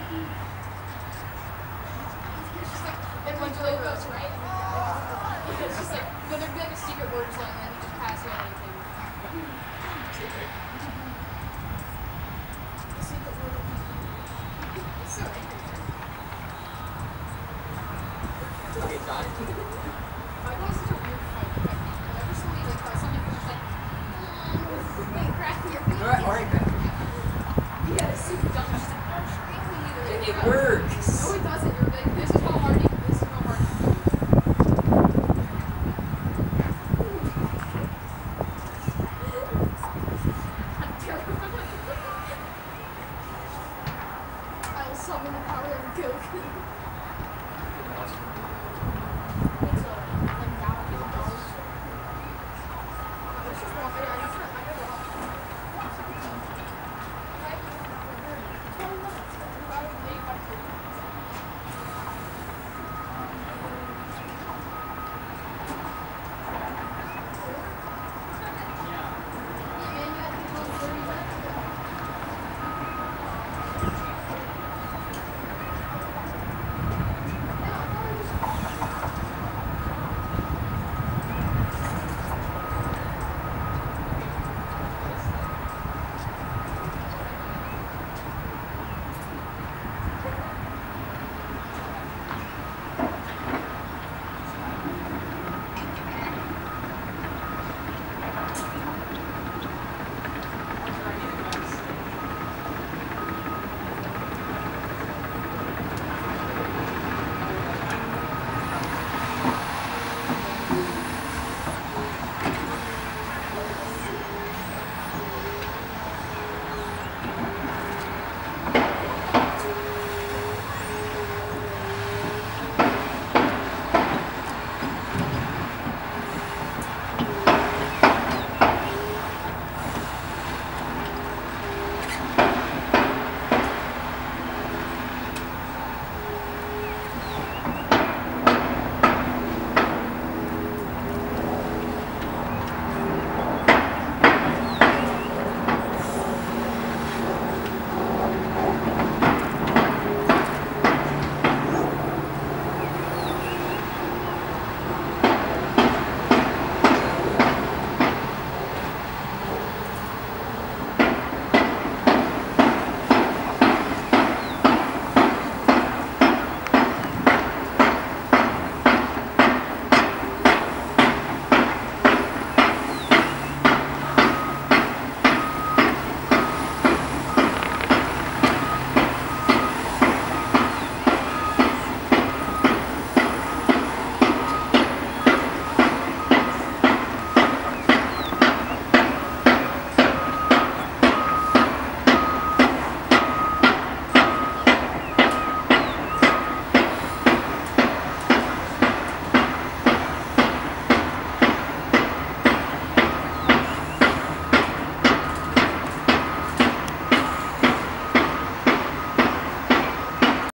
It's just like, and when Joe goes right, it's just like, no, there'd be like a secret word song, and then he just pass you anything. The secret word of it's so angry. Okay, John. I was such a weird fight. Whenever somebody like does something, it's just like, wait, crack your feet. Alright, crack. Yeah, it's super dumb. It's just like, oh, screaming you. It works. No, it doesn't. You're like, this is how hard you. This is how hard you do it. I'm terrified. I'll summon the power of Goku.